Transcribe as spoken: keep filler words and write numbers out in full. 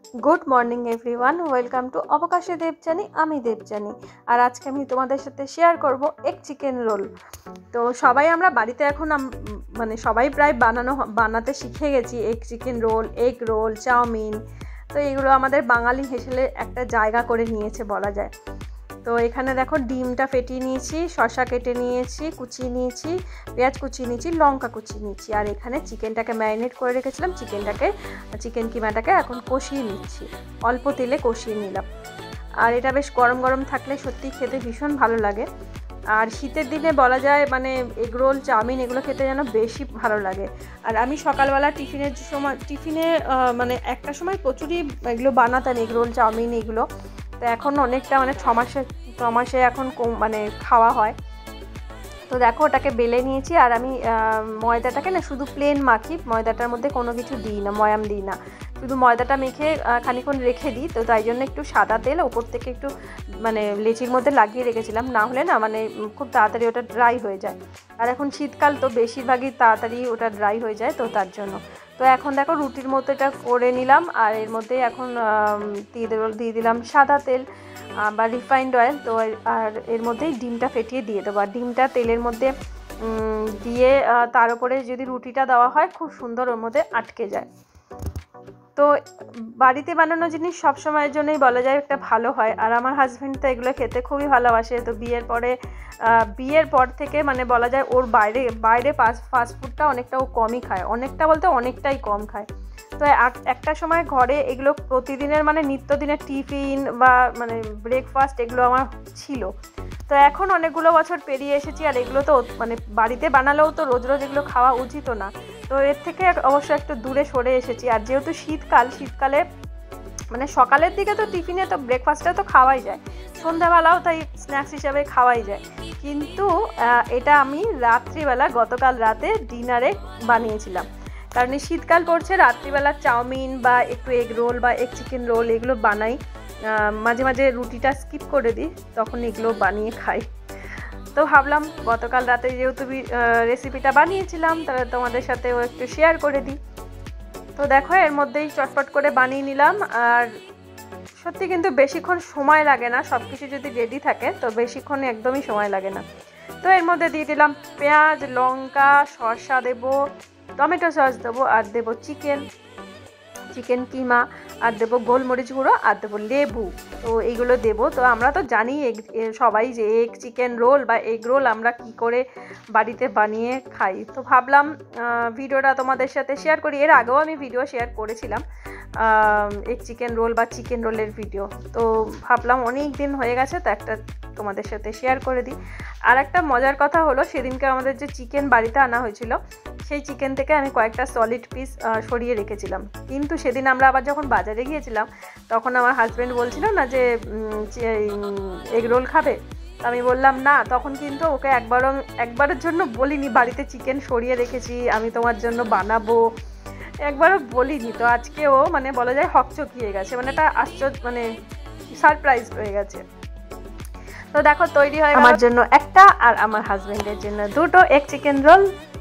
Good morning everyone welcome to अवकाशे देवजानी आमी देवजानी और आज के आमी तोमादेर साथे शेयर करब एग चिकेन रोल। तो सबाई आमरा बाड़ीते एखन माने सबाई प्राय बानानो बानाते शिखे गेছি egg chicken roll egg roll chow mein. तो एगुलो आमादेर बांगाली हेसेले एकटा जायगा करे निয়েছে बला जाय। तो एखाने देखो डिमटा फेटिए निয়েছি, शशा केटे निয়েছি, कुचिए निয়েছি, पेঁয়াজ कुचिए निয়েছি, लंका कुचिए निয়েছি और एखाने चिकेनटाके मैरिनेट करे रेखेছিলাম। चिकेनटाके चिकेन किमाटाके এখন কষিয়ে নিচ্ছি, অল্প তেলে কষিয়ে নিলাম। আর এটা বেশ গরম গরম থাকলে সত্যি খেতে ভীষণ ভালো লাগে। আর শীতের দিনে বলা যায় মানে এগ রোল চাউমিন এগুলো খেতে যেন বেশি ভালো লাগে। আর আমি সকালবেলা টিফিনের সময় টিফিনে মানে একটা সময় প্রচুরই এগুলো বানাতাম এগ রোল চাউমিন এগুলো। তো এখন অনেকটা মানে ছ মাসে ছ মাসে এখন মানে খাওয়া হয়। তো দেখো ওটাকে বেলে নিয়েছি আর আমি ময়দাটাকে না শুধু প্লেন মাখি, ময়দাটার মধ্যে কোনো কিছু দিই না, ময়াম দিই না, শুধু ময়দাটা মেখে খানিকক্ষণ রেখে দিই। তো তাই জন্য একটু সাদা তেল ওপর থেকে একটু মানে লেচির মধ্যে লাগিয়ে রেখেছিলাম, না হলে না মানে খুব তাড়াতাড়ি ওটা ড্রাই হয়ে যায়। আর এখন শীতকাল তো বেশিরভাগই তাড়াতাড়ি ওটা ড্রাই হয়ে যায়, তো তার জন্য। তো এখন দেখো রুটির মতো এটা করে নিলাম আর এর মধ্যে এখন দিয়ে দিয়ে দিলাম সাদা তেল বা রিফাইন্ড অয়েল। তো আর এর মধ্যেই ডিমটা ফেটিয়ে দিয়ে দেবো আর ডিমটা তেলের মধ্যে দিয়ে তার উপরে যদি রুটিটা দেওয়া হয় খুব সুন্দর ওর মধ্যে আটকে যায়। তো বাড়িতে বানানো জিনিস সব সময়ের জন্যই বলা যায় একটা ভালো হয়। আর আমার হাজব্যান্ড তো এগুলো খেতে খুবই ভালোবাসে। তো বিয়ের পরে বিয়ের পর থেকে মানে বলা যায় ওর বাইরে বাইরে ফাস্ট ফুডটা অনেকটা ও কমই খায়, অনেকটা বলতে অনেকটাই কম খায়। তো একটা সময় ঘরে এগুলো প্রতিদিনের মানে নিত্যদিনের টিফিন বা মানে ব্রেকফাস্ট এগুলো আমার ছিল। তো এখন অনেকগুলো বছর পেরিয়ে এসেছি আর এগুলো তো মানে বাড়িতে বানালেও তো রোজ রোজ এগুলো খাওয়া উচিতও না। তো এর থেকে অবশ্য একটু দূরে সরে এসেছি। আর যেহেতু শীতকাল, শীতকালে মানে সকালের দিকে তো টিফিনে তো ব্রেকফাস্টে তো খাওয়াই যায়, সন্ধ্যাবেলাও তাই স্ন্যাক্স হিসাবে খাওয়াই যায়। কিন্তু এটা আমি রাত্রিবেলা গতকাল রাতে ডিনারে বানিয়েছিলাম, কারণ এই শীতকাল পড়ছে, রাত্রিবেলা চাউমিন বা একটু এগ রোল বা এগ চিকেন রোল এগুলো বানাই, মাঝে মাঝে রুটিটা স্কিপ করে দিই, তখন এগুলো বানিয়ে খাই। তো ভাবলাম গতকাল রাতে যেহেতু রেসিপিটা বানিয়েছিলাম তাহলে তোমাদের সাথেও একটু শেয়ার করে দিই। তো দেখো এর মধ্যেই চটপট করে বানিয়ে নিলাম। আর সত্যি কিন্তু বেশিক্ষণ সময় লাগে না, সব কিছু যদি রেডি থাকে তো বেশিক্ষণ একদমই সময় লাগে না। তো এর মধ্যে দিয়ে দিলাম পেঁয়াজ, লঙ্কা, শসা দেবো, টমেটো সস দেবো আর দেবো চিকেন চিকেন কিমা আর দেবো গোলমরিচ গুঁড়ো আর দেবো লেবু। তো এইগুলো দেবো। তো আমরা তো জানি সবাই যে এগ চিকেন রোল বা এগ রোল আমরা কি করে বাড়িতে বানিয়ে খাই। তো ভাবলাম ভিডিওটা তোমাদের সাথে শেয়ার করি। এর আগেও আমি ভিডিও শেয়ার করেছিলাম এগ চিকেন রোল বা চিকেন রোলের ভিডিও। তো ভাবলাম অনেক দিন হয়ে গেছে তো একটা তোমাদের সাথে শেয়ার করে দিই। আর একটা মজার কথা হলো সেদিনকে আমাদের যে চিকেন বাড়িতে আনা হয়েছিল সেই চিকেন থেকে আমি কয়েকটা সলিড পিস সরিয়ে রেখেছিলাম। কিন্তু সেদিন আমরা আবার যখন বাজারে গিয়েছিলাম তখন আমার হাজব্যান্ড বলছিল না যে এগ রোল খাবে। আমি বললাম না, তখন কিন্তু ওকে একবারও একবারের জন্য বলিনি বাড়িতে চিকেন সরিয়ে রেখেছি আমি তোমার জন্য বানাবো, একবারও বলিনি। তো আজকেও মানে বলা যায় হকচকিয়ে গেছে, মানে একটা আশ্চর্য মানে সারপ্রাইজ হয়ে গেছে। তো দেখো তৈরি হয়ে আমার জন্য একটা আর আমার হাজব্যান্ডের জন্য দুটো এগ চিকেন রোল।